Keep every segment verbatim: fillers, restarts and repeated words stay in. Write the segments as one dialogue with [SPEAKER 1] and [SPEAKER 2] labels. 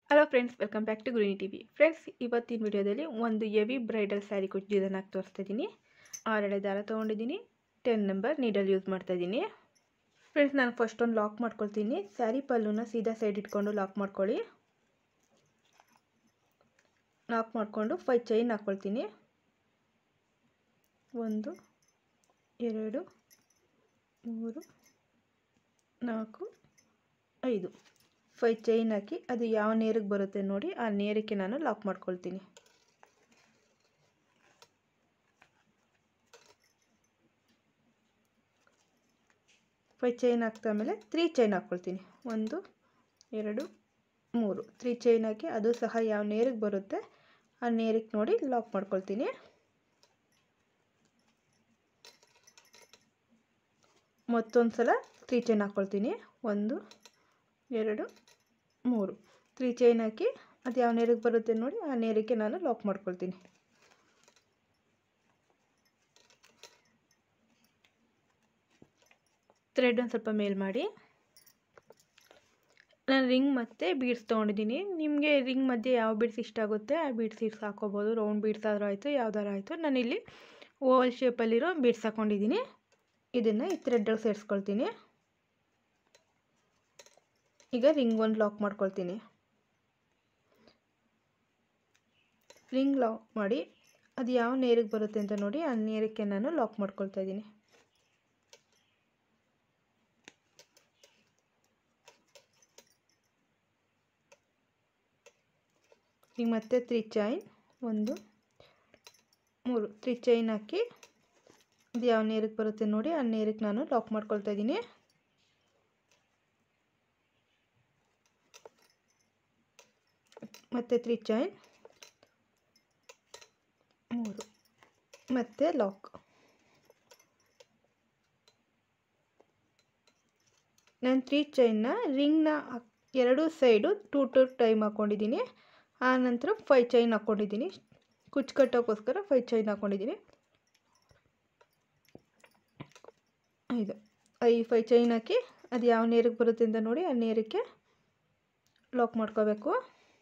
[SPEAKER 1] Hello friends, welcome back to Gruhini TV. Friends, ಇವತ್ತಿನ ವಿಡಿಯೋದಲ್ಲಿ ಒಂದು ಹೆವಿ ಬ್ರೈಡಲ್ ಸ್ಯಾರಿ ಕುಚ್ಚು ಡಿಸೈನ್ ಆಗಿ ತೋರಿಸ್ತಾ ಇದ್ದೀನಿ. ಆರೆಳೆ ದಾರ ತೊಗೊಂಡಿದ್ದೀನಿ. ಟೆನ್ ನಂಬರ್ ನೀಡಲ್ ಯೂಸ್ ಮಾಡ್ತಾ ಇದ್ದೀನಿ. ಫ್ರೆಂಡ್ಸ್, ನಾನು ಫಸ್ಟ್ ಒಂದು ಲಾಕ್ ಮಾಡ್ಕೊಳ್ತೀನಿ. ಸ್ಯಾರಿ ಪಲ್ಲುನ ಸೀದಾ ಸೈಡ್ ಇಟ್ಕೊಂಡು ಲಾಕ್ ಮಾಡ್ಕೊಳ್ಳಿ. ಲಾಕ್ ಮಾಡಿಕೊಂಡು ಫೈವ್ ಚೈನ್ ಹಾಕ್ಕೊಳ್ತೀನಿ. ಒಂದು, ಎರಡು, ಮೂರು, ನಾಲ್ಕು, ಐದು. ಫೈವ್ ಚೈನ್ ಹಾಕಿ ಅದು ಯಾವ ನೇರಿಗೆ ಬರುತ್ತೆ ನೋಡಿ, ಆ ನೇರಕ್ಕೆ ನಾನು ಲಾಕ್ ಮಾಡ್ಕೊಳ್ತೀನಿ. ಫೈವ್ ಚೈನ್ ಹಾಕ್ತಾ ಮೇಲೆ ತ್ರೀ ಚೈನ್ ಹಾಕ್ಕೊಳ್ತೀನಿ. ಒಂದು, ಎರಡು, ಮೂರು. ತ್ರೀ ಚೈನ್ ಹಾಕಿ ಅದು ಸಹ ಯಾವ ನೇರಿಗೆ ಬರುತ್ತೆ ಆ ನೇರಕ್ಕೆ ನೋಡಿ ಲಾಕ್ ಮಾಡ್ಕೊಳ್ತೀನಿ. ಮತ್ತೊಂದು ಸಲ ತ್ರೀ ಚೈನ್ ಹಾಕ್ಕೊಳ್ತೀನಿ. ಒಂದು, ಎರಡು, ಮೂರು. ತ್ರೀ ಚೈನ್ ಹಾಕಿ ಅದು ಯಾವ ನೇರಿಗೆ ಬರುತ್ತೆ ನೋಡಿ ಆ ನೇರಕ್ಕೆ ನಾನು ಲಾಕ್ ಮಾಡ್ಕೊಳ್ತೀನಿ. ಥ್ರೆಡ್ ಒಂದು ಸ್ವಲ್ಪ ಮೇಲ್ ಮಾಡಿ. ನಾನು ರಿಂಗ್ ಮತ್ತು ಬೀಡ್ಸ್ ತೊಗೊಂಡಿದ್ದೀನಿ. ನಿಮಗೆ ರಿಂಗ್ ಮಧ್ಯೆ ಯಾವ ಬೀಡ್ಸ್ ಇಷ್ಟ ಆಗುತ್ತೆ ಆ ಬೀಡ್ಸ್ ಇಡ್ಸ್ ಹಾಕೋಬೋದು. ರೌಂಡ್ ಬೀಡ್ಸ್ ಆದರೂ ಆಯಿತು, ಯಾವ್ದಾರು ಆಯಿತು. ನಾನಿಲ್ಲಿ ಓವಲ್ ಶೇಪಲ್ಲಿರೋ ಬೀಡ್ಸ್ ಹಾಕ್ಕೊಂಡಿದ್ದೀನಿ. ಇದನ್ನು ಈ ಥ್ರೆಡ್ಡಲ್ಲಿ ಸೇರಿಸ್ಕೊಳ್ತೀನಿ. ಈಗ ರಿಂಗ್ ಒಂದು ಲಾಕ್ ಮಾಡ್ಕೊಳ್ತೀನಿ. ರಿಂಗ್ ಲಾಕ್ ಮಾಡಿ ಅದು ಯಾವ ನೇರಿಗೆ ಬರುತ್ತೆ ಅಂತ ನೋಡಿ ಆ ನೇರಕ್ಕೆ ನಾನು ಲಾಕ್ ಮಾಡ್ಕೊಳ್ತಾ ಇದ್ದೀನಿ. ಈಗ ಮತ್ತೆ ತ್ರೀ ಚೈನ್, ಒಂದು, ಮೂರು. ತ್ರೀ ಚೈನ್ ಹಾಕಿ ಅದು ಯಾವ ನೇರಕ್ಕೆ ಬರುತ್ತೆ ನೋಡಿ ಆ ನೇರಕ್ಕೆ ನಾನು ಲಾಕ್ ಮಾಡ್ಕೊಳ್ತಾ ಇದ್ದೀನಿ. ಮತ್ತೆ ತ್ರೀ ಚೈನ್, ಮೂರು, ಮತ್ತೆ ಲಾಕ್. ನಾನು ತ್ರೀ ಚೈನ್ನ ರಿಂಗ್ನ ಎರಡು ಸೈಡು ಟೂ ಟು ಟೈಮ್ ಹಾಕ್ಕೊಂಡಿದ್ದೀನಿ. ಆ ನಂತರ ಫೈವ್ ಚೈನ್ ಹಾಕ್ಕೊಂಡಿದ್ದೀನಿ. ಕುಚ್ಚು ಕಟ್ಟೋಕ್ಕೋಸ್ಕರ ಫೈವ್ ಚೈನ್ ಹಾಕ್ಕೊಂಡಿದ್ದೀನಿ. ಐದು ಐ ಫೈವ್ ಚೈನ್ ಹಾಕಿ ಅದು ಯಾವ ನೇರಕ್ಕೆ ಬರುತ್ತೆ ಅಂತ ನೋಡಿ ಆ ನೇರಕ್ಕೆ ಲಾಕ್ ಮಾಡ್ಕೋಬೇಕು.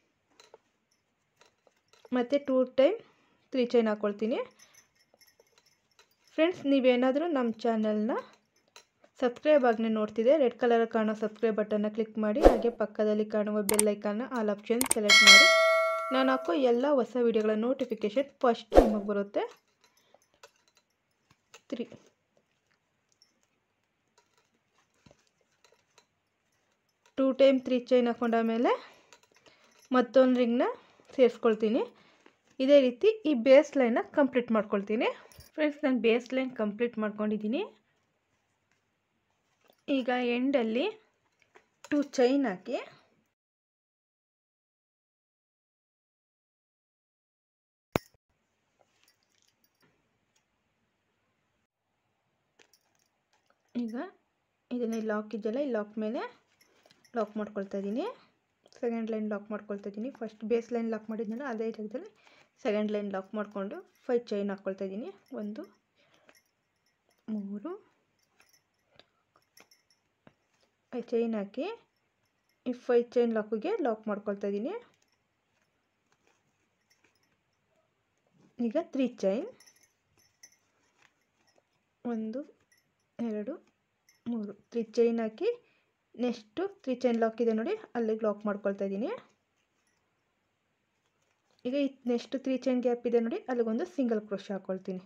[SPEAKER 1] ಮತ್ತು ಟೂ ಟೈಮ್ ತ್ರೀ ಚೈನ್ ಹಾಕ್ಕೊಳ್ತೀನಿ. ಫ್ರೆಂಡ್ಸ್, ನೀವೇನಾದರೂ ನಮ್ಮ ಚಾನಲ್ನ ಸಬ್ಸ್ಕ್ರೈಬ್ ಆಗನೆ ನೋಡ್ತಿದ್ದೆ ರೆಡ್ ಕಲರ್ ಕಾಣೋ ಸಬ್ಸ್ಕ್ರೈಬ್ ಬಟನ್ನ ಕ್ಲಿಕ್ ಮಾಡಿ. ಹಾಗೆ ಪಕ್ಕದಲ್ಲಿ ಕಾಣುವ ಬೆಲ್ ಐಕಾನ್ನ ಆಲ್ ಆಪ್ಷನ್ ಸೆಲೆಕ್ಟ್ ಮಾಡಿ. ನಾನು ಹಾಕೋ ಎಲ್ಲ ಹೊಸ ವಿಡಿಯೋಗಳ ನೋಟಿಫಿಕೇಷನ್ ಫಸ್ಟ್ ನಿಮಗೆ ಬರುತ್ತೆ. Three two time three chain ಹಾಕೊಂಡಾಮೇಲೆ ಮತ್ತೊಂದು ರಿಂಗ್ನ ಸೇರಿಸ್ಕೊಳ್ತೀನಿ. ಇದೇ ರೀತಿ ಈ ಬೇಸ್ ಲೈನ್ನ ಕಂಪ್ಲೀಟ್ ಮಾಡ್ಕೊಳ್ತೀನಿ. ಫ್ರೆಂಡ್ಸ್, ನಾನು ಬೇಸ್ ಲೈನ್ ಕಂಪ್ಲೀಟ್ ಮಾಡ್ಕೊಂಡಿದ್ದೀನಿ. ಈಗ ಎಂಡಲ್ಲಿ ಟೂ ಚೈನ್ ಹಾಕಿ ಈಗ ಇದನ್ನು ಲಾಕ್ ಇದೆಯಲ್ಲ ಈ ಲಾಕ್ ಮೇಲೆ ಲಾಕ್ ಮಾಡ್ಕೊಳ್ತಾ ಇದ್ದೀನಿ. ಸೆಕೆಂಡ್ ಲೈನ್ ಲಾಕ್ ಮಾಡ್ಕೊಳ್ತಾ ಇದ್ದೀನಿ. ಫಸ್ಟ್ ಬೇಸ್ ಲೈನ್ ಲಾಕ್ ಮಾಡಿದ್ನಲ್ಲ ಅದೇ ಜಾಗದಲ್ಲಿ ಸೆಕೆಂಡ್ ಲೈನ್ ಲಾಕ್ ಮಾಡಿಕೊಂಡು ಫೈವ್ ಚೈನ್ ಹಾಕ್ಕೊಳ್ತಾ ಇದ್ದೀನಿ. ಒಂದು, ಮೂರು, ಫೈವ್ ಚೈನ್ ಹಾಕಿ ಈ ಫೈವ್ ಚೈನ್ ಲಾಕಿಗೆ ಲಾಕ್ ಮಾಡ್ಕೊಳ್ತಾ ಇದ್ದೀನಿ. ಈಗ ತ್ರೀ ಚೈನ್, ಒಂದು, ಎರಡು, ಮೂರು. ತ್ರೀ ಚೈನ್ ಹಾಕಿ ನೆಕ್ಸ್ಟು ತ್ರೀ ಚೈನ್ ಲಾಕ್ ಇದೆ ನೋಡಿ ಅಲ್ಲಿಗೆ ಲಾಕ್ ಮಾಡ್ಕೊಳ್ತಾ ಇದ್ದೀನಿ. ಈಗ ಈ ನೆಕ್ಸ್ಟ್ ತ್ರೀ ಚೈನ್ ಗ್ಯಾಪ್ ಇದೆ ನೋಡಿ ಅಲ್ಲಿಗೊಂದು ಸಿಂಗಲ್ ಕ್ರೋಶೆ ಹಾಕ್ಕೊಳ್ತೀನಿ.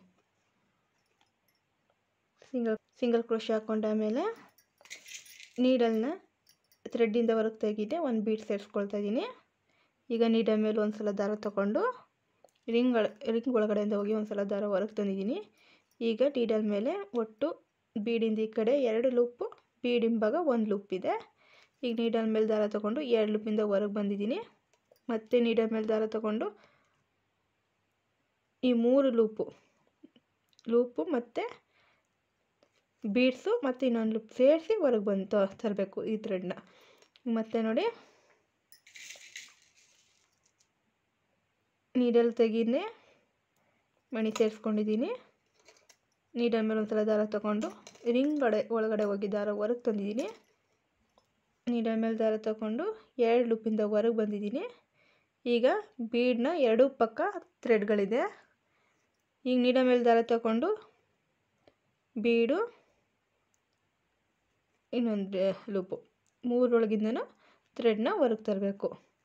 [SPEAKER 1] ಸಿಂಗಲ್ ಸಿಂಗಲ್ ಕ್ರೋಶೆ ಹಾಕ್ಕೊಂಡಾಮೇಲೆ ನೀಡಲ್ನ ಥ್ರೆಡ್ಡಿಂದ ಹೊರಗೆ ತೆಗೆದೆ ಒಂದು ಬೀಡ್ ಸೇರಿಸ್ಕೊಳ್ತಾ ಇದ್ದೀನಿ. ಈಗ ನೀಡಲ್ ಮೇಲೆ ಒಂದು ಸಲ ದಾರ ತೊಗೊಂಡು ರಿಂಗ್ ರಿಂಗ್ ಒಳಗಡೆಯಿಂದ ಹೋಗಿ ಒಂದು ಸಲ ದಾರ ಹೊರಗೆ ತಂದಿದ್ದೀನಿ. ಈಗ ನೀಡಲ್ ಮೇಲೆ ಒಟ್ಟು ಬೀಡಿಂದ ಈ ಕಡೆ ಎರಡು ಲೂಪು, ಬೀಡ್ ಹಿಂಭಾಗ ಒಂದು ಲೂಪ್ ಇದೆ. ಈಗ ನೀಡಲ್ ಮೇಲೆ ದಾರ ತೊಗೊಂಡು ಎರಡು ಲೂಪಿಂದ ಹೊರಗೆ ಬಂದಿದ್ದೀನಿ. ಮತ್ತು ನೀಡಲ್ ಮೇಲೆ ದಾರ ತೊಗೊಂಡು ಈ ಮೂರು ಲೂಪು ಲೂಪು ಮತ್ತು ಬೀಡ್ಸು ಮತ್ತು ಇನ್ನೊಂದು ಲೂಪ್ ಸೇರಿಸಿ ಹೊರಗೆ ಬಂದು ತರಬೇಕು ಈ ಥ್ರೆಡ್ನ. ಮತ್ತು ನೋಡಿ ನೀಡಲ್ ತೆಗೀನೆ ಮಣಿ ಸೇರಿಸ್ಕೊಂಡಿದ್ದೀನಿ. ನೀಡಲ್ ಮೇಲೆ ಒಂದು ಸಲ ದಾರ ತೊಗೊಂಡು ರಿಂಗ್ ಒಳಗಡೆ ಒಳಗಡೆ ಹೋಗಿ ದಾರ ಹೊರಗೆ ತಂದಿದ್ದೀನಿ. ನೀಡಲ್ ಮೇಲೆ ದಾರ ತಗೊಂಡು ಎರಡು ಲೂಪಿಂದ ಹೊರಗೆ ಬಂದಿದ್ದೀನಿ. ಈಗ ಬೀಡನ್ನ ಎರಡು ಪಕ್ಕ ಥ್ರೆಡ್ಗಳಿದೆ. ಈಗ ನೀಡಲ್ ಮೇಲೆ ದಾರ ತಗೊಂಡು ಬೀಡು ಇನ್ನೊಂದು ಲೂಪು ಮೂರೊಳಗಿಂದನೂ ಥ್ರೆಡ್ನ ಹೊರಗೆ ತರಬೇಕು.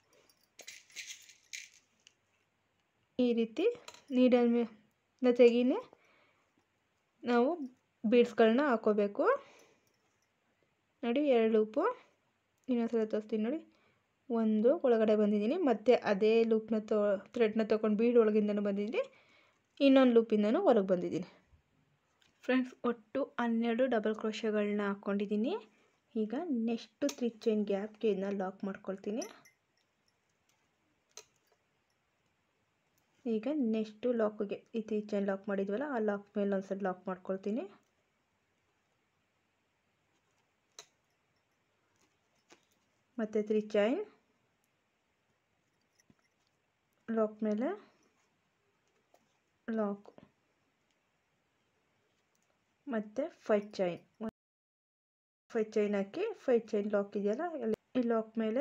[SPEAKER 1] ಈ ರೀತಿ ನೀಡಲ್ ಮೇಲೆ ತೆಗೀನೆ ನಾವು ಬೀಡ್ಸ್ಗಳನ್ನ ಹಾಕೋಬೇಕು. ನೋಡಿ ಎರಡು ಲೂಪು ಇನ್ನೊಂದ್ಸಲ ತೋರಿಸ್ತೀನಿ ನೋಡಿ. ಒಂದು ಒಳಗಡೆ ಬಂದಿದ್ದೀನಿ, ಮತ್ತು ಅದೇ ಲೂಪ್ನ ತೊ ಥ್ರೆಡ್ನ ತೊಗೊಂಡು ಬೀಡ್ ಒಳಗಿಂದನೂ ಬಂದಿದ್ದೀನಿ, ಇನ್ನೊಂದು ಲೂಪಿಂದನೂ ಹೊರಗೆ ಬಂದಿದ್ದೀನಿ. ಫ್ರೆಂಡ್ಸ್, ಒಟ್ಟು ಹನ್ನೆರಡು ಡಬಲ್ ಕ್ರೋಶಗಳನ್ನ ಹಾಕ್ಕೊಂಡಿದ್ದೀನಿ. ಈಗ ನೆಕ್ಸ್ಟು ತ್ರೀ ಚೈನ್ ಗ್ಯಾಪ್ಗೆ ಇದನ್ನ ಲಾಕ್ ಮಾಡ್ಕೊಳ್ತೀನಿ. ಈಗ ನೆಕ್ಸ್ಟು ಲಾಕ್ಗೆ ಈ ತ್ರೀ ಚೈನ್ ಲಾಕ್ ಮಾಡಿದ್ವಲ್ಲ ಆ ಲಾಕ್ ಮೇಲೆ ಒಂದ್ಸಲ ಲಾಕ್ ಮಾಡ್ಕೊಳ್ತೀನಿ. ಮತ್ತು ತ್ರೀ ಚೈನ್ ಲಾಕ್ ಮೇಲೆ ಲಾಕ್, ಮತ್ತು ಫೈವ್ ಚೈನ್ ಫೈವ್ ಚೈನ್ ಹಾಕಿ ಫೈವ್ ಚೈನ್ ಲಾಕ್ ಇದೆಯಲ್ಲ ಈ ಲಾಕ್ ಮೇಲೆ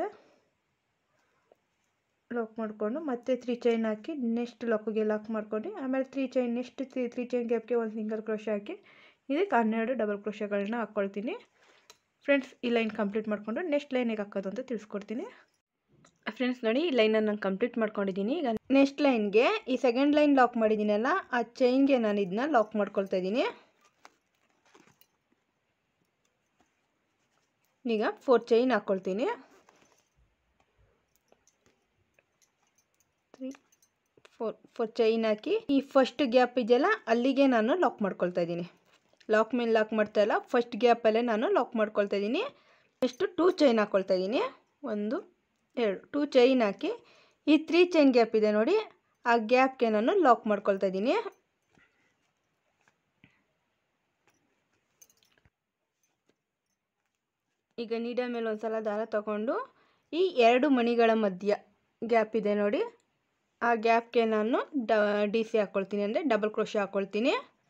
[SPEAKER 1] ಲಾಕ್ ಮಾಡಿಕೊಂಡು ಮತ್ತೆ ತ್ರೀ ಚೈನ್ ಹಾಕಿ ನೆಕ್ಸ್ಟ್ ಲಾಕ್ಗೆ ಲಾಕ್ ಮಾಡ್ಕೊಂಡು ಆಮೇಲೆ three chain next three three chain ಗ್ಯಾಪ್ಗೆ ಒಂದು ಸಿಂಗಲ್ ಕ್ರೋಶ ಹಾಕಿ ಇದಕ್ಕೆ ಹನ್ನೆರಡು ಡಬಲ್ ಕ್ರೋಶಗಳನ್ನ ಹಾಕ್ಕೊಳ್ತೀನಿ. ಫ್ರೆಂಡ್ಸ್, ಈ ಲೈನ್ ಕಂಪ್ಲೀಟ್ ಮಾಡಿಕೊಂಡು ನೆಕ್ಸ್ಟ್ ಲೈನಿಗೆ ಹಾಕೋದು ಅಂತ ತಿಳಿಸ್ಕೊಡ್ತೀನಿ. ಫ್ರೆಂಡ್ಸ್ ನೋಡಿ, ಈ ಲೈನನ್ನು ನಾನು ಕಂಪ್ಲೀಟ್ ಮಾಡ್ಕೊಂಡಿದ್ದೀನಿ. ಈಗ ನೆಕ್ಸ್ಟ್ ಲೈನ್ಗೆ ಈ ಸೆಕೆಂಡ್ ಲೈನ್ ಲಾಕ್ ಮಾಡಿದ್ದೀನಲ್ಲ ಆ ಚೈನ್ಗೆ ನಾನು ಇದನ್ನ ಲಾಕ್ ಮಾಡ್ಕೊಳ್ತಾ ಇದ್ದೀನಿ. ಈಗ ಫೋರ್ ಚೈನ್ ಹಾಕ್ಕೊಳ್ತೀನಿ. ತ್ರೀ ಫೋರ್ ಫೋರ್ ಚೈನ್ ಹಾಕಿ ಈ ಫಸ್ಟ್ ಗ್ಯಾಪ್ ಇದೆಯಲ್ಲ ಅಲ್ಲಿಗೆ ನಾನು ಲಾಕ್ ಮಾಡ್ಕೊಳ್ತಾ ಇದ್ದೀನಿ. ಲಾಕ್ ಮೇಲೆ ಲಾಕ್ ಮಾಡ್ತಾ ಇಲ್ಲ, ಫಸ್ಟ್ ಗ್ಯಾಪಲ್ಲೇ ನಾನು ಲಾಕ್ ಮಾಡ್ಕೊಳ್ತಾ ಇದ್ದೀನಿ. ನೆಕ್ಸ್ಟು ಟೂ ಚೈನ್ ಹಾಕ್ಕೊಳ್ತಾ ಇದ್ದೀನಿ. ಒಂದು ಎರಡು ಟೂ ಚೈನ್ ಹಾಕಿ ಈ ತ್ರೀ ಚೈನ್ ಗ್ಯಾಪ್ ಇದೆ ನೋಡಿ ಆ ಗ್ಯಾಪ್ಗೆ ನಾನು ಲಾಕ್ ಮಾಡ್ಕೊಳ್ತಾ ಇದ್ದೀನಿ. ಈಗ ನೀಡಲ್ ಮೇಲೆ ಒಂದು ಸಲ ದಾರ ತಗೊಂಡು ಈ ಎರಡು ಮಣಿಗಳ ಮಧ್ಯ ಗ್ಯಾಪ್ ಇದೆ ನೋಡಿ ಆ ಗ್ಯಾಪ್ಗೆ ನಾನು ಡ ಡಿ ಸಿ ಹಾಕ್ಕೊಳ್ತೀನಿ, ಅಂದರೆ ಡಬಲ್ ಕ್ರೋಶ ಹಾಕ್ಕೊಳ್ತೀನಿ.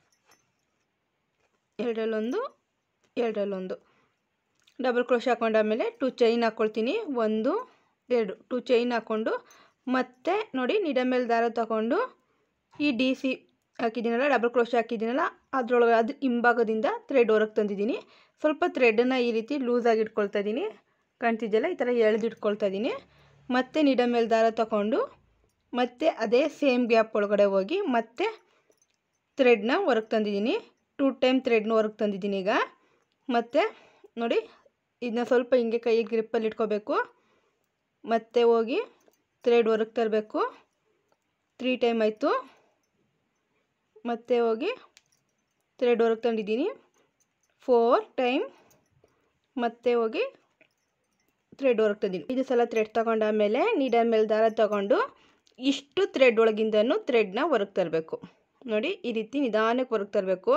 [SPEAKER 1] ಎರಡರಲ್ಲೊಂದು ಎರಡರಲ್ಲೊಂದು ಡಬಲ್ ಕ್ರೋಶ ಹಾಕೊಂಡಾದ್ಮೇಲೆ ಟೂ ಚೈನ್ ಹಾಕ್ಕೊಳ್ತೀನಿ. ಒಂದು ಎರಡು ಟೂ ಚೈನ್ ಹಾಕ್ಕೊಂಡು ಮತ್ತೆ ನೋಡಿ ನೀಡಲ್ ಮೇಲೆ ದಾರ ತಗೊಂಡು ಈ ಡಿ ಸಿ ಹಾಕಿದ್ದೀನಲ್ಲ ಡಬಲ್ ಕ್ರೋಶ ಹಾಕಿದ್ದೀನಲ್ಲ ಅದರೊಳಗೆ ಅದು ಹಿಂಭಾಗದಿಂದ ಥ್ರೆಡ್ ಹೊರಗೆ ತಂದಿದ್ದೀನಿ. ಸ್ವಲ್ಪ ಥ್ರೆಡನ್ನು ಈ ರೀತಿ ಲೂಸಾಗಿ ಇಟ್ಕೊಳ್ತಾ ಇದ್ದೀನಿ, ಕಾಣ್ತಿದ್ದೆಲ್ಲ ಈ ಥರ ಎಳೆದು ಇಟ್ಕೊಳ್ತಾ ಇದ್ದೀನಿ. ಮತ್ತೆ ನೀಡಲ್ ಮೇಲೆ ದಾರ ತಗೊಂಡು ಮತ್ತೆ ಅದೇ ಸೇಮ್ ಗ್ಯಾಪ್ ಒಳಗಡೆ ಹೋಗಿ ಮತ್ತೆ ಥ್ರೆಡ್ನ ಹೊರಗೆ ತಂದಿದ್ದೀನಿ. ಟೂ ಟೈಮ್ ಥ್ರೆಡ್ನ ಹೊರಗೆ ತಂದಿದ್ದೀನಿ. ಈಗ ಮತ್ತೆ ನೋಡಿ ಇದನ್ನ ಸ್ವಲ್ಪ ಹಿಂಗೆ ಕೈ ಗ್ರಿಪ್ಪಲ್ಲಿ ಇಟ್ಕೋಬೇಕು, ಮತ್ತೆ ಹೋಗಿ ಥ್ರೆಡ್ ಹೊರಗೆ ತರಬೇಕು. ತ್ರೀ ಟೈಮ್ ಆಯಿತು. ಮತ್ತೆ ಹೋಗಿ ಥ್ರೆಡ್ ಹೊರಗೆ ತಂದಿದ್ದೀನಿ. ಫೋರ್ ಟೈಮ್ ಮತ್ತೆ ಹೋಗಿ ಥ್ರೆಡ್ ಹೊರಗೆ ತಂದಿದ್ದೀನಿ. ಇದು ಸಲ ಥ್ರೆಡ್ ತಗೊಂಡಾದ್ಮೇಲೆ ನೀಡಲ್ ಮೇಲೆ ದಾರ ತಗೊಂಡು ಇಷ್ಟು ಥ್ರೆಡ್ ಒಳಗಿಂದನೂ ಥ್ರೆಡ್ನ ಹೊರಗೆ ತರಬೇಕು. ನೋಡಿ ಈ ರೀತಿ ನಿಧಾನಕ್ಕೆ ಹೊರಗೆ ತರಬೇಕು.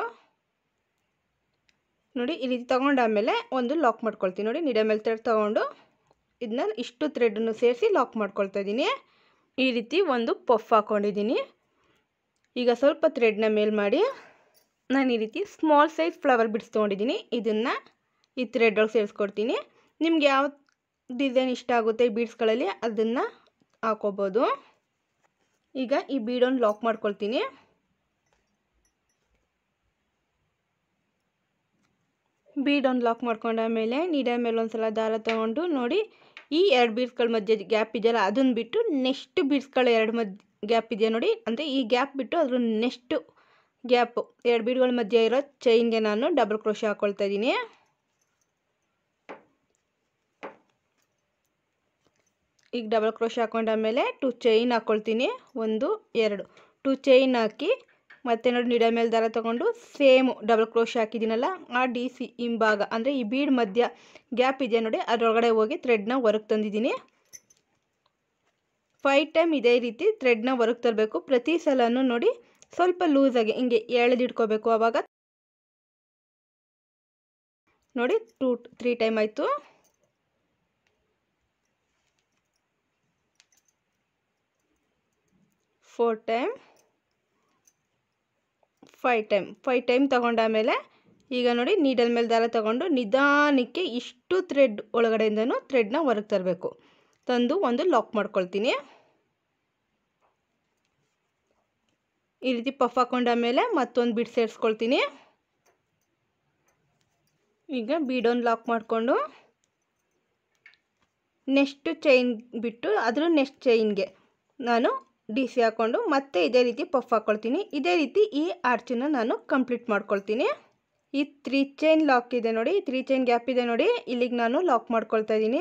[SPEAKER 1] ನೋಡಿ ಈ ರೀತಿ ತಗೊಂಡಾದ್ಮೇಲೆ ಒಂದು ಲಾಕ್ ಮಾಡ್ಕೊಳ್ತೀನಿ. ನೋಡಿ ನೀಡಲ್ ಮೇಲೆ ಥ್ರೆಡ್ ತಗೊಂಡು ಇದನ್ನ ಇಷ್ಟು ಥ್ರೆಡನ್ನು ಸೇರಿಸಿ ಲಾಕ್ ಮಾಡ್ಕೊಳ್ತಾ ಇದ್ದೀನಿ. ಈ ರೀತಿ ಒಂದು ಪಫ್ ಹಾಕ್ಕೊಂಡಿದ್ದೀನಿ. ಈಗ ಸ್ವಲ್ಪ ಥ್ರೆಡ್ನ ಮೇಲ್ ಮಾಡಿ ನಾನು ಈ ರೀತಿ ಸ್ಮಾಲ್ ಸೈಜ್ ಫ್ಲವರ್ ಬಿಡ್ಸ್ ತೊಗೊಂಡಿದ್ದೀನಿ. ಇದನ್ನು ಈ ಥ್ರೆಡ್ ಒಳಗೆ ಸೇರಿಸ್ಕೊಡ್ತೀನಿ. ನಿಮ್ಗೆ ಯಾವ ಡಿಸೈನ್ ಇಷ್ಟ ಆಗುತ್ತೆ ಬೀಡ್ಸ್ಗಳಲ್ಲಿ ಅದನ್ನು ಹಾಕೋಬೋದು. ಈಗ ಈ ಬೀಡನ್ನು ಲಾಕ್ ಮಾಡ್ಕೊಳ್ತೀನಿ. ಬೀಡನ್ನು ಲಾಕ್ ಮಾಡ್ಕೊಂಡಾದ್ಮೇಲೆ ನೀಡಲ್ ಮೇಲೆ ಒಂದು ಸಲ ದಾರ ತೊಗೊಂಡು ನೋಡಿ ಈ ಎರಡು ಬೀಡ್ಸ್ಗಳ ಮಧ್ಯೆ ಗ್ಯಾಪ್ ಇದೆಯಲ್ಲ ಅದನ್ನು ಬಿಟ್ಟು ನೆಕ್ಸ್ಟ್ ಬೀಡ್ಸ್ಗಳ ಎರಡು ಮಧ್ಯ ಗ್ಯಾಪ್ ಇದೆಯಾ ನೋಡಿ, ಅಂದರೆ ಈ ಗ್ಯಾಪ್ ಬಿಟ್ಟು ಅದ್ರ ನೆಕ್ಸ್ಟು ಗ್ಯಾಪು ಎರಡು ಬೀಡ್ಗಳ ಮಧ್ಯೆ ಇರೋ ಚೈನ್ಗೆ ನಾನು ಡಬಲ್ ಕ್ರೋಶ ಹಾಕ್ಕೊಳ್ತಾ ಇದ್ದೀನಿ. ಈಗ ಡಬಲ್ ಕ್ರೋಶ ಹಾಕೊಂಡಾದ್ಮೇಲೆ ಟೂ ಚೈನ್ ಹಾಕ್ಕೊಳ್ತೀನಿ. ಒಂದು ಎರಡು ಟೂ ಚೈನ್ ಹಾಕಿ ಮತ್ತೆ ನೋಡಿ ನೀಡಲ್ ಮೇಲೆ ದಾರ ತೊಗೊಂಡು ಸೇಮು ಡಬಲ್ ಕ್ರೋಶ ಹಾಕಿದ್ದೀನಲ್ಲ ಆ ಡಿ ಸಿ ಹಿಂಭಾಗ ಅಂದರೆ ಈ ಬೀಡ್ ಮಧ್ಯ ಗ್ಯಾಪ್ ಇದೆಯಾ ನೋಡಿ ಅದರೊಳಗಡೆ ಹೋಗಿ ಥ್ರೆಡ್ನ ಹೊರಗೆ ತಂದಿದ್ದೀನಿ. ಫೈವ್ ಟೈಮ್ ಇದೇ ರೀತಿ ಥ್ರೆಡ್ನ ಹೊರಗೆ ತರಬೇಕು. ಪ್ರತಿ ಸಲನೂ ನೋಡಿ ಸ್ವಲ್ಪ ಲೂಸಾಗಿ ಹಿಂಗೆ ಎಳೆದಿಟ್ಕೋಬೇಕು. ಆವಾಗ ನೋಡಿ ಟೂ ತ್ರೀ ಟೈಮ್ ಆಯಿತು. Four time five time five time ತಗೊಂಡಾದ್ಮೇಲೆ ಈಗ ನೋಡಿ ನೀಡಲ್ ಮೇಲೆ ದಾರ ತಗೊಂಡು ನಿಧಾನಕ್ಕೆ ಇಷ್ಟು ಥ್ರೆಡ್ ಒಳಗಡೆಯಿಂದನೂ ಥ್ರೆಡ್ನ ಹೊರಗೆ ತರಬೇಕು. ತಂದು ಒಂದು ಲಾಕ್ ಮಾಡ್ಕೊಳ್ತೀನಿ. ಈ ರೀತಿ ಪಫ್ ಹಾಕೊಂಡಾದ್ಮೇಲೆ ಮತ್ತೊಂದು ಬೀಡ್ ಸೇರಿಸ್ಕೊಳ್ತೀನಿ. ಈಗ ಬೀಡೊಂದು ಲಾಕ್ ಮಾಡಿಕೊಂಡು ನೆಕ್ಸ್ಟ್ ಚೈನ್ ಬಿಟ್ಟು ಅದ್ರ ನೆಕ್ಸ್ಟ್ ಚೈನ್ಗೆ ನಾನು ಡಿ ಸಿ ಹಾಕ್ಕೊಂಡು ಮತ್ತೆ ಇದೇ ರೀತಿ ಪಫ್ ಹಾಕ್ಕೊಳ್ತೀನಿ. ಇದೇ ರೀತಿ ಈ ಆರ್ಚನ್ನ ನಾನು ಕಂಪ್ಲೀಟ್ ಮಾಡ್ಕೊಳ್ತೀನಿ. ಈ ತ್ರೀ ಚೈನ್ ಲಾಕ್ ಇದೆ ನೋಡಿ, ತ್ರೀ ಚೈನ್ ಗ್ಯಾಪ್ ಇದೆ ನೋಡಿ, ಇಲ್ಲಿಗೆ ನಾನು ಲಾಕ್ ಮಾಡ್ಕೊಳ್ತಾ ಇದ್ದೀನಿ.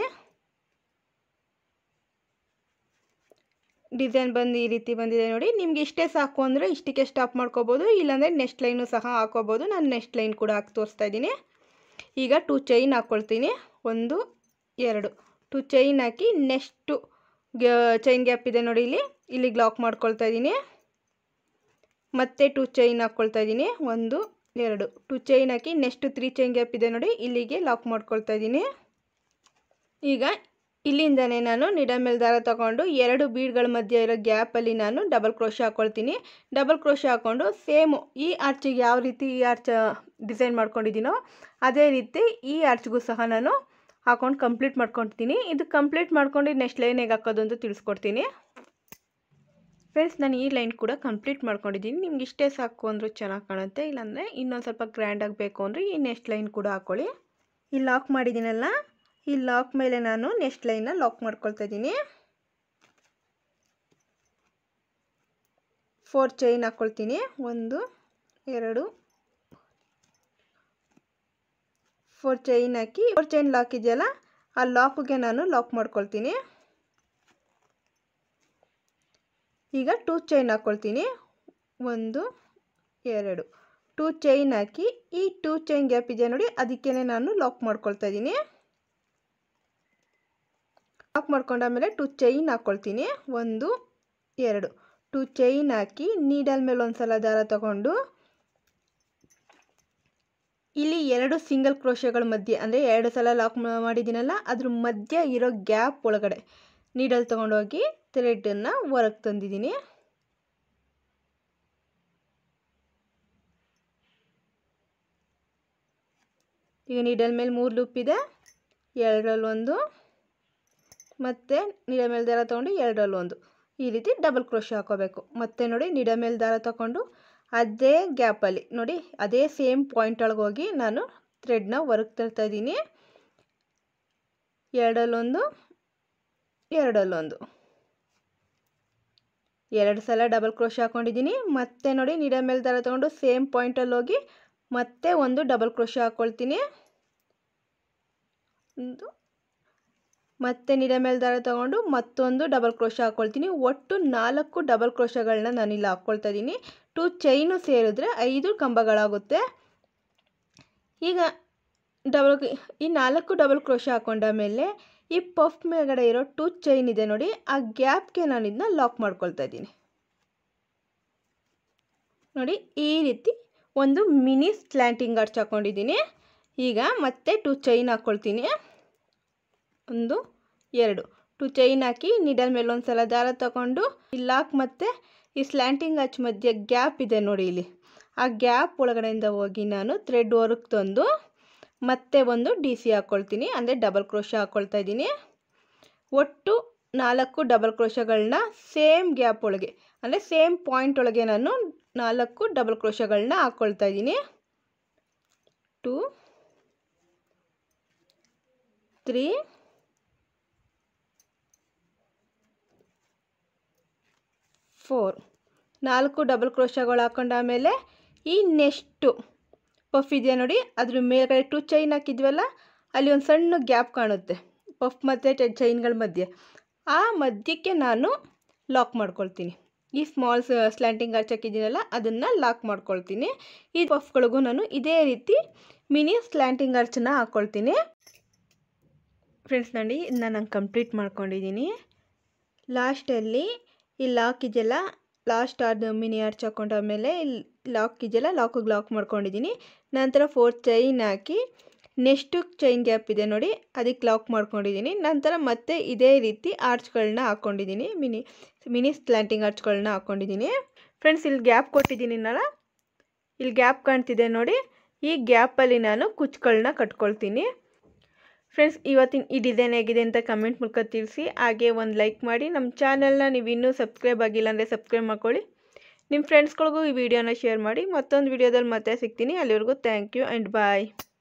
[SPEAKER 1] ಡಿಸೈನ್ ಬಂದು ಈ ರೀತಿ ಬಂದಿದೆ ನೋಡಿ. ನಿಮ್ಗೆ ಇಷ್ಟೇ ಸಾಕು ಅಂದರೆ ಇಷ್ಟಕ್ಕೆ ಸ್ಟಾಪ್ ಮಾಡ್ಕೋಬೋದು, ಇಲ್ಲಾಂದರೆ ನೆಕ್ಸ್ಟ್ ಲೈನು ಸಹ ಹಾಕೋಬೋದು. ನಾನು ನೆಕ್ಸ್ಟ್ ಲೈನ್ ಕೂಡ ಹಾಕಿ ತೋರಿಸ್ತಾ ಇದ್ದೀನಿ. ಈಗ ಟೂ ಚೈನ್ ಹಾಕ್ಕೊಳ್ತೀನಿ. ಒಂದು ಎರಡು ಟೂ ಚೈನ್ ಹಾಕಿ ನೆಕ್ಸ್ಟು ಚೈನ್ ಗ್ಯಾಪ್ ಇದೆ ನೋಡಿ, ಇಲ್ಲಿ ಇಲ್ಲಿಗೆ ಲಾಕ್ ಮಾಡ್ಕೊಳ್ತಾ ಇದ್ದೀನಿ. ಮತ್ತೆ ಟೂ ಚೈನ್ ಹಾಕ್ಕೊಳ್ತಾ ಇದ್ದೀನಿ. ಒಂದು ಎರಡು ಟೂ ಚೈನ್ ಹಾಕಿ ನೆಕ್ಸ್ಟು ತ್ರೀ ಚೈನ್ ಗ್ಯಾಪ್ ಇದೆ ನೋಡಿ, ಇಲ್ಲಿಗೆ ಲಾಕ್ ಮಾಡ್ಕೊಳ್ತಾ ಇದ್ದೀನಿ. ಈಗ ಇಲ್ಲಿಂದನೇ ನಾನು ನೀಡಲ್ ಮೇಲೆ ದಾರ ತಗೊಂಡು ಎರಡು ಬೀಡ್ಗಳ ಮಧ್ಯೆ ಇರೋ ಗ್ಯಾಪಲ್ಲಿ ನಾನು ಡಬಲ್ ಕ್ರೋಶೆ ಹಾಕ್ಕೊಳ್ತೀನಿ. ಡಬಲ್ ಕ್ರೋಶೆ ಹಾಕ್ಕೊಂಡು ಸೇಮು ಈ ಆರ್ಚಿಗೆ ಯಾವ ರೀತಿ ಈ ಆರ್ಚ್ ಡಿಸೈನ್ ಮಾಡ್ಕೊಂಡಿದ್ದೀನೋ ಅದೇ ರೀತಿ ಈ ಆರ್ಚ್ಗೂ ಸಹ ನಾನು ಹಾಕೊಂಡು ಕಂಪ್ಲೀಟ್ ಮಾಡ್ಕೊಳ್ತೀನಿ. ಇದು ಕಂಪ್ಲೀಟ್ ಮಾಡ್ಕೊಂಡು ನೆಕ್ಸ್ಟ್ ಲೈನ್ ಹೇಗೆ ಹಾಕೋದು ಅಂತ ತಿಳಿಸ್ಕೊಡ್ತೀನಿ. ಫ್ರೆಂಡ್ಸ್, ನಾನು ಈ ಲೈನ್ ಕೂಡ ಕಂಪ್ಲೀಟ್ ಮಾಡ್ಕೊಂಡಿದ್ದೀನಿ. ನಿಮ್ಗೆ ಇಷ್ಟೇ ಸಾಕು ಅಂದರೂ ಚೆನ್ನಾಗಿ ಕಾಣುತ್ತೆ, ಇಲ್ಲಾಂದರೆ ಇನ್ನೊಂದು ಸ್ವಲ್ಪ ಗ್ರ್ಯಾಂಡಾಗಿ ಬೇಕು ಅಂದರೆ ಈ ನೆಕ್ಸ್ಟ್ ಲೈನ್ ಕೂಡ ಹಾಕ್ಕೊಳ್ಳಿ. ಈ ಲಾಕ್ ಮಾಡಿದ್ದೀನಲ್ಲ, ಈ ಲಾಕ್ ಮೇಲೆ ನಾನು ನೆಕ್ಸ್ಟ್ ಲೈನ್ನ ಲಾಕ್ ಮಾಡ್ಕೊಳ್ತಾ ಇದ್ದೀನಿ. ಫೋರ್ ಚೈನ್ ಹಾಕ್ಕೊಳ್ತೀನಿ. ಒಂದು ಎರಡು ಫೋರ್ ಚೈನ್ ಹಾಕಿ ಫೋರ್ ಚೈನ್ ಲಾಕ್ ಇದೆಯಲ್ಲ, ಆ ಲಾಕ್ಗೆ ನಾನು ಲಾಕ್ ಮಾಡ್ಕೊಳ್ತೀನಿ. ಈಗ ಟೂ ಚೈನ್ ಹಾಕ್ಕೊಳ್ತೀನಿ. ಒಂದು ಎರಡು ಟೂ ಚೈನ್ ಹಾಕಿ ಈ ಟೂ ಚೈನ್ ಗ್ಯಾಪ್ ಇದೆ ನೋಡಿ, ಅದಕ್ಕೇ ನಾನು ಲಾಕ್ ಮಾಡ್ಕೊಳ್ತಾ ಇದ್ದೀನಿ. ಲಾಕ್ ಮಾಡ್ಕೊಂಡಾದ್ಮೇಲೆ ಟೂ ಚೈನ್ ಹಾಕ್ಕೊಳ್ತೀನಿ. ಒಂದು ಎರಡು ಟೂ ಚೈನ್ ಹಾಕಿ ನೀಡಲ್ ಮೇಲೆ ಒಂದು ಸಲ ದಾರ ತಗೊಂಡು ಇಲ್ಲಿ ಎರಡು ಸಿಂಗಲ್ ಕ್ರೋಶೆಗಳ ಮಧ್ಯೆ ಅಂದರೆ ಎರಡು ಸಲ ಲಾಕ್ ಮಾಡಿದ್ದೀನಲ್ಲ, ಅದ್ರ ಮಧ್ಯೆ ಇರೋ ಗ್ಯಾಪ್ ಒಳಗಡೆ ನೀಡಲ್ ತೊಗೊಂಡೋಗಿ ಥ್ರೆಡನ್ನು ಹೊರಗೆ ತಂದಿದ್ದೀನಿ. ಈಗ ನೀಡಲ್ ಮೇಲೆ ಮೂರು ಲೂಪ್ ಇದೆ, ಎರಡರಲ್ಲೊಂದು ಮತ್ತು ನೀಡಲ್ ಮೇಲೆ ದಾರ ತೊಗೊಂಡು ಎರಡರಲ್ಲೊಂದು ಈ ರೀತಿ ಡಬಲ್ ಕ್ರೋಶೆ ಹಾಕೋಬೇಕು. ಮತ್ತೆ ನೋಡಿ ನೀಡಲ್ ಮೇಲೆ ದಾರ ತಗೊಂಡು ಅದೇ ಗ್ಯಾಪಲ್ಲಿ ನೋಡಿ ಅದೇ ಸೇಮ್ ಪಾಯಿಂಟ್ ಒಳಗೆ ಹೋಗಿ ನಾನು ಥ್ರೆಡ್ನ ಹೊರಗೆ ತರ್ತಾ ಇದ್ದೀನಿ. ಎರಡಲ್ಲೊಂದು ಎರಡಲ್ಲೊಂದು ಎರಡು ಸಲ ಡಬಲ್ ಕ್ರೋಶೆ ಹಾಕ್ಕೊಂಡಿದ್ದೀನಿ. ಮತ್ತೆ ನೋಡಿ ನೀಡಲ್ ಮೇಲೆ ದಾರ ತೊಗೊಂಡು ಸೇಮ್ ಪಾಯಿಂಟಲ್ಲಿ ಹೋಗಿ ಮತ್ತೆ ಒಂದು ಡಬಲ್ ಕ್ರೋಶೆ ಹಾಕ್ಕೊಳ್ತೀನಿ. ಒಂದು ಮತ್ತೆ ನೀಡಲ್ ಮೇಲೆ ದಾರ ತೊಗೊಂಡು ಮತ್ತೊಂದು ಡಬಲ್ ಕ್ರೋಶೆ ಹಾಕ್ಕೊಳ್ತೀನಿ. ಒಟ್ಟು ನಾಲ್ಕು ಡಬಲ್ ಕ್ರೋಶೆಗಳನ್ನ ನಾನಿಲ್ಲಿ ಹಾಕ್ಕೊಳ್ತಾ ಇದ್ದೀನಿ. ಟೂ ಚೈನು ಸೇರಿದ್ರೆ ಐದು ಕಂಬಗಳಾಗುತ್ತೆ. ಈಗ ಡಬಲ್ ಈ ನಾಲ್ಕು ಡಬಲ್ ಕ್ರೋಶೆ ಹಾಕ್ಕೊಂಡಾದ್ಮೇಲೆ ಈ ಪಫ್ ಮೇಲ್ಗಡೆ ಇರೋ ಟೂ ಚೈನ್ ಇದೆ ನೋಡಿ, ಆ ಗ್ಯಾಪ್ಗೆ ನಾನು ಇದನ್ನ ಲಾಕ್ ಮಾಡ್ಕೊಳ್ತಾ ಇದ್ದೀನಿ. ನೋಡಿ ಈ ರೀತಿ ಒಂದು ಮಿನಿ ಸ್ಲ್ಯಾಂಟಿಂಗ್ ಆರ್ಚ್ ಹಾಕ್ಕೊಂಡಿದ್ದೀನಿ. ಈಗ ಮತ್ತೆ ಟೂ ಚೈನ್ ಹಾಕ್ಕೊಳ್ತೀನಿ. ಒಂದು ಎರಡು ಟೂ ಚೈನ್ ಹಾಕಿ ನೀಡಲ್ ಮೇಲೆ ಒಂದು ಸಲ ದಾರ ತಗೊಂಡು ಈ ಲಾಕ್ ಮತ್ತು ಈ ಸ್ಲ್ಯಾಂಟಿಂಗ್ ಆರ್ಚ್ ಮಧ್ಯೆ ಗ್ಯಾಪ್ ಇದೆ ನೋಡಿ, ಇಲ್ಲಿ ಆ ಗ್ಯಾಪ್ ಒಳಗಡೆಯಿಂದ ಹೋಗಿ ನಾನು ಥ್ರೆಡ್ ಹೊರಗೆ ತಂದು ಮತ್ತೆ ಒಂದು ಡಿ ಸಿ ಹಾಕ್ಕೊಳ್ತೀನಿ, ಅಂದರೆ ಡಬಲ್ ಕ್ರೋಶೆ ಹಾಕ್ಕೊಳ್ತಾ ಇದ್ದೀನಿ. ಒಟ್ಟು ನಾಲ್ಕು ಡಬಲ್ ಕ್ರೋಶೆಗಳನ್ನ ಸೇಮ್ ಗ್ಯಾಪ್ ಒಳಗೆ ಅಂದರೆ ಸೇಮ್ ಪಾಯಿಂಟ್ ಒಳಗೆ ನಾನು ನಾಲ್ಕು ಡಬಲ್ ಕ್ರೋಶೆಗಳನ್ನ ಹಾಕ್ಕೊಳ್ತಾ ಇದ್ದೀನಿ. ಟೂ ತ್ರೀ ಫೋರ್ ನಾಲ್ಕು ಡಬಲ್ ಕ್ರೋಶೆಗಳು ಹಾಕೊಂಡಾದ್ಮೇಲೆ ಈ ನೆಕ್ಸ್ಟು ಪಫ್ ಇದೆಯಾ ನೋಡಿ, ಅದ್ರ ಮೇಲ್ಗಡೆ ಟೂ ಚೈನ್ ಹಾಕಿದ್ವಲ್ಲ, ಅಲ್ಲಿ ಒಂದು ಸಣ್ಣ ಗ್ಯಾಪ್ ಕಾಣುತ್ತೆ ಪಫ್ ಮತ್ತು ಚೈನ್ಗಳ ಮಧ್ಯೆ. ಆ ಮಧ್ಯಕ್ಕೆ ನಾನು ಲಾಕ್ ಮಾಡ್ಕೊಳ್ತೀನಿ. ಈ ಸ್ಮಾಲ್ ಸ್ಲ್ಯಾಂಟಿಂಗ್ ಆರ್ಚ್ ಹಾಕಿದ್ದೀನಲ್ಲ ಅದನ್ನು ಲಾಕ್ ಮಾಡ್ಕೊಳ್ತೀನಿ. ಈ ಪಫ್ಗಳಿಗೂ ನಾನು ಇದೇ ರೀತಿ ಮಿನಿ ಸ್ಲ್ಯಾಂಟಿಂಗ್ ಆರ್ಚನ್ನ ಹಾಕ್ಕೊಳ್ತೀನಿ. ಫ್ರೆಂಡ್ಸ್ ನೋಡಿ ಇದನ್ನ ನಾನು ಕಂಪ್ಲೀಟ್ ಮಾಡ್ಕೊಂಡಿದ್ದೀನಿ. ಲಾಸ್ಟಲ್ಲಿ ಈ ಲಾಕ್ ಇದೆಯಲ್ಲ, ಲಾಸ್ಟ್ ಆದ ಮಿನಿ ಆರ್ಚ್ ಹಾಕ್ಕೊಂಡಾದ್ಮೇಲೆ ಇಲ್ಲಿ ಲಾಕ್ ಇದೆಯಲ್ಲ, ಲಾಕಿಗೆ ಲಾಕ್ ಮಾಡ್ಕೊಂಡಿದ್ದೀನಿ. ನಂತರ ಫೋರ್ ಚೈನ್ ಹಾಕಿ ನೆಕ್ಸ್ಟು ಚೈನ್ ಗ್ಯಾಪ್ ಇದೆ ನೋಡಿ, ಅದಕ್ಕೆ ಲಾಕ್ ಮಾಡ್ಕೊಂಡಿದ್ದೀನಿ. ನಂತರ ಮತ್ತೆ ಇದೇ ರೀತಿ ಆರ್ಚ್ಗಳನ್ನ ಹಾಕ್ಕೊಂಡಿದ್ದೀನಿ, ಮಿನಿ ಮಿನಿ ಸ್ಲ್ಯಾಂಟಿಂಗ್ ಆರ್ಚ್ಗಳನ್ನ ಹಾಕ್ಕೊಂಡಿದ್ದೀನಿ. ಫ್ರೆಂಡ್ಸ್ ಇಲ್ಲಿ ಗ್ಯಾಪ್ ಕೊಟ್ಟಿದ್ದೀನಿನಲ್ಲ, ಇಲ್ಲಿ ಗ್ಯಾಪ್ ಕಾಣ್ತಿದೆ ನೋಡಿ, ಈ ಗ್ಯಾಪಲ್ಲಿ ನಾನು ಕುಚ್ಚುಗಳನ್ನ ಕಟ್ಕೊಳ್ತೀನಿ. ಫ್ರೆಂಡ್ಸ್, ಇವತ್ತಿನ ಈ ಡಿಸೈನ್ ಹೇಗಿದೆ ಅಂತ ಕಮೆಂಟ್ ಮೂಲಕ ತಿಳಿಸಿ. ಹಾಗೆ ಒಂದು ಲೈಕ್ ಮಾಡಿ. ನಮ್ಮ ಚಾನಲ್ನ ನೀವು ಇನ್ನೂ ಸಬ್ಸ್ಕ್ರೈಬ್ ಆಗಿಲ್ಲ ಅಂದರೆ ಸಬ್ಸ್ಕ್ರೈಬ್ ಮಾಡ್ಕೊಳ್ಳಿ. ನಿಮ್ಮ ಫ್ರೆಂಡ್ಸ್ಗಳಿಗೂ ಈ ವಿಡಿಯೋನ ಶೇರ್ ಮಾಡಿ. ಮತ್ತೊಂದು ವಿಡಿಯೋದಲ್ಲಿ ಮತ್ತೆ ಸಿಗ್ತೀನಿ. ಅಲ್ಲಿವರೆಗೂ ಥ್ಯಾಂಕ್ ಯು ಆ್ಯಂಡ್ ಬಾಯ್.